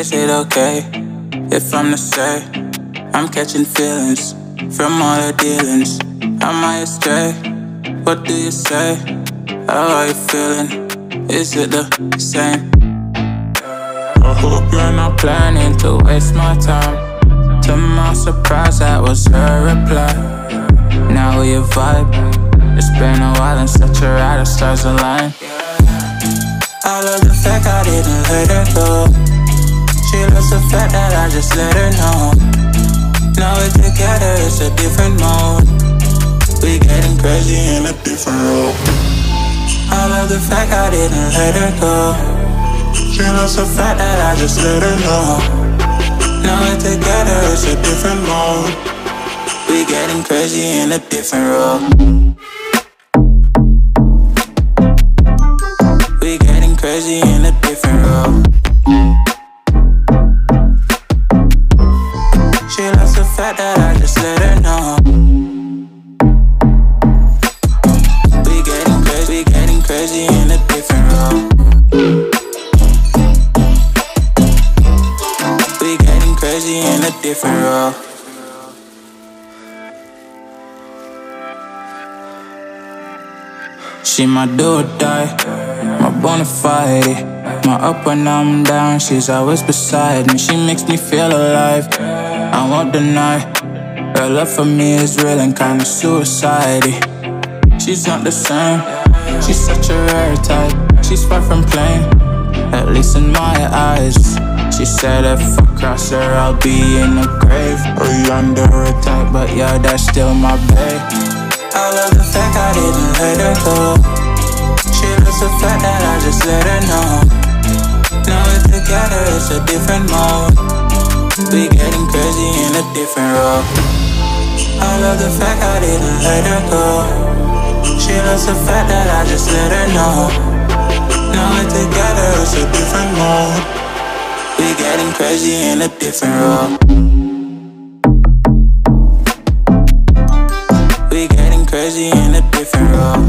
Is it okay if I'm to say I'm catching feelings from all the dealings? Am I astray? What do you say? How are you feeling? Is it the same? I hope you're not planning to waste my time. To my surprise, that was her reply. Now we vibe. It's been a while and such a ride, the stars align. I love the fact I didn't let her go. She loves the fact that I just let her know. Now we're together, it's a different mode. We getting crazy in a different role. I love the fact I didn't let her go. She loves the fact that I just let her know. Now we're together, it's a different mode. We getting crazy in a different role. We getting crazy in a different role. She loves the fact that I just let her know. We getting crazy in a different role. We getting crazy in a different role. She my do or die, my bona fide. My up when I'm down, she's always beside me. She makes me feel alive, I won't deny. Her love for me is real and kinda suicide-y. She's not the same, she's such a rare type. She's far from plain, at least in my eyes. She said if I cross her, I'll be in the grave or under her type, but yeah, that's still my babe. I love the fact I didn't let her go. She loves the fact that I just let her know. Now we're together, it's a different mode. We getting crazy in a different role. I love the fact I didn't let her go. She loves the fact that I just let her know. Now we're together, it's a different mode. We getting crazy in a different role. We getting crazy in a different role.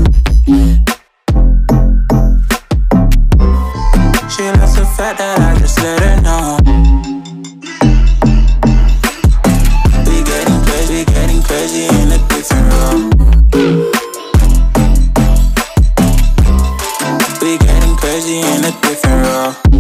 She loves the fact that I just let her know. We getting crazy in a different role. We getting crazy in a different role.